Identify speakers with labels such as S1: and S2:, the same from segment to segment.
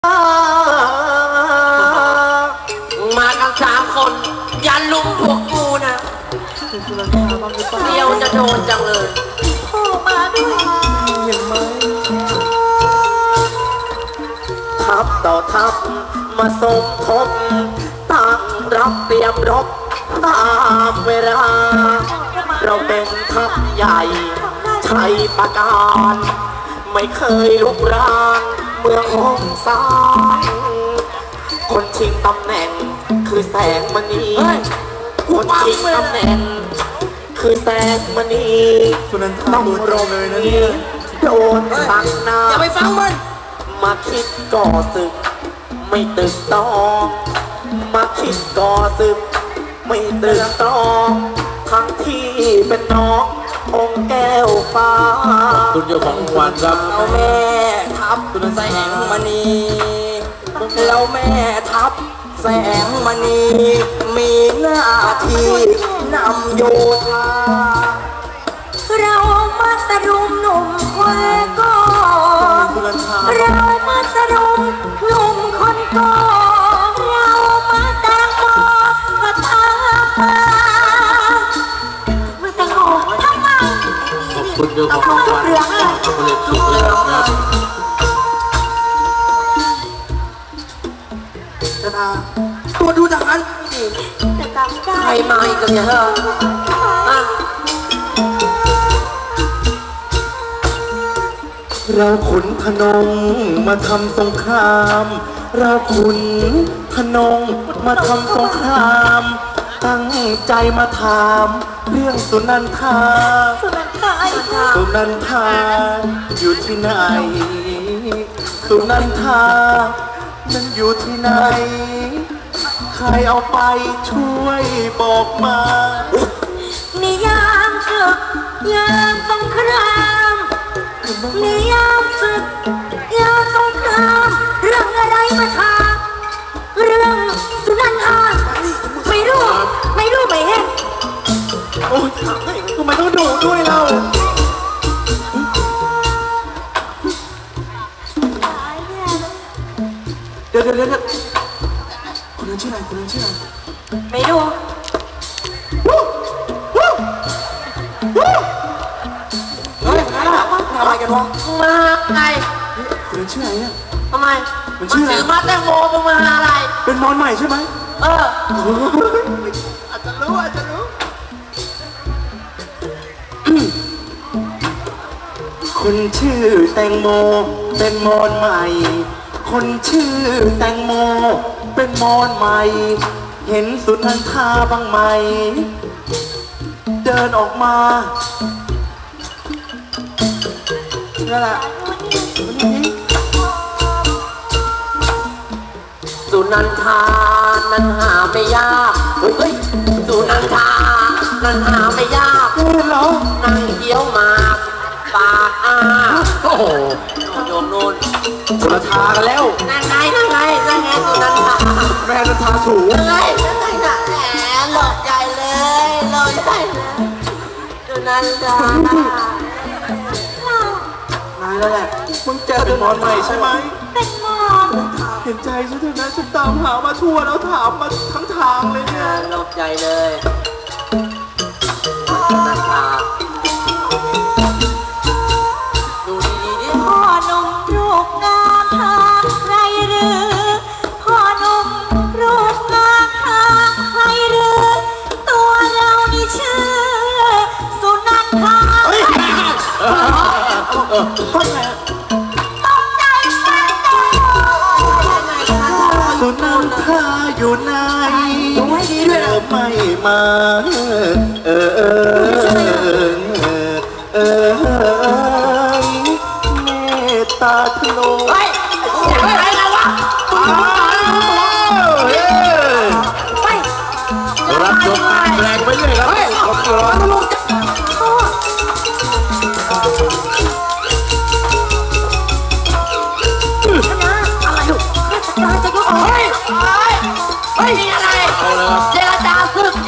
S1: มากัน3 คนยันลุมพวกกูนะเดียวจะโดนจังเลยพ่อมาด้วยเห็นไหมทัพต่อทัพมาสมทบตั้งรับเตรียมรบตามเวลาเราเป็นทัพใหญ่ชัยประการไม่เคยลุกรานเมืององศาคนชิงตำแหน่งคือแสงมณีคนชิงตำแหน่งคือแสงมณีต้องรบเลยนะเนี่ยโดนสั่งนาอย่าไปฟังมันมาคิดก่อศึกไม่ตึกตองมาคิดก่อศึกไม่ตึกตองทั้งที่เป็นน้ององค์แก้วฟ้า
S2: คุณเจ้าของควันครับ
S1: เราแม่ทับแสงมณีเราแม่ทับแสงมณีมีหน้าที่นำโยธาเรามาสรุมหนุ่มควายก็เรามาสรุมหนุ่มคนก็เรามาแต่งโมก็ตามมาไม่แต่งโมทำไม
S2: ขอบคุณเจ้าของควันผลิตสุดเลยครับ
S1: ตัวดูทหารดิแต่ตามได้ใครมาอีกเนี่ย
S3: เราขุนพนงมาทำสงครามเราขุนพนงมาทำสงครามตั้งใจมาถามเรื่องสุนันทาสุนันทาอยู่ที่ไหนสุนันทานั้นอยู่ที่ไหนใครเอาไปช่วยบอกมา
S1: นิยามศึกยามสงครามนิยามศึกยามสงครามเรื่องอะไรมาถามเรื่องสุนันทาไม่รู้ไม่เห็น
S3: โอ้ยทำไมต้องดุด้วยเราเดี๋ยวคนนั้นชื่ออะไร
S1: ไม่รู้
S3: เฮ้ยทำอะไรกันวะ
S1: มาไง
S3: คนนั้นชื่ออะไรเนี่ย
S1: ทำไมมันชื่อมาแตงโมมึงมาอะไร
S3: เป็นมอนใหม่ใช่ไหม
S1: อาจจะรู้
S3: คนชื่อแตงโมเป็นมอนใหม่คนชื่อแตงโมเป็นมอนใหม่เห็นสุนันทาบ้างไหมเดินออกมานั่นแหละ
S1: สุนันทานั้นหาไม่ยากเฮ้ยสุนันทานั้นหาไม่ยาก
S3: เหรอ
S1: นั่งเคี้ยวมาปาก
S3: โอ้โห
S1: โยมนู่น
S3: สุนันทากันแล้ว
S1: นั่งไงสุนันทา
S3: แม่สุนันทาถู
S1: นั่งไงน่ะแหมหลอกใหญ่เลยสุนันทาน
S3: ายแล้วแหละมึงเจอเป็นมอนใหม่ใช่ไหม
S1: เป็นมอน
S3: เห็นใจฉันเถอะนะฉันตามหามาทั่วแล้วถามมาทั้งทางเลยเนี่ย
S1: หลอกใหญ่เลยสุนันทาดูดีๆดิพ่อหนุ่มรูปงามทางใครหรือพ่อหนุ่มรูปงามทางใครหรือตัวเรานี่ชื่อสุนันทา
S3: คนไหนสุนันทาอยู่ไหนเธอไม่มาเมตตาทโน
S2: รับชมการแสดงไปเลยครับขอบคุณ
S1: นี่อะไรเจรจาศึก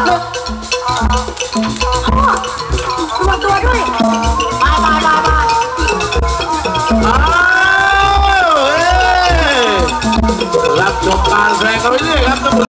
S1: ตัวด้วยไป
S2: การแสดงกันไปเรื่อยครับ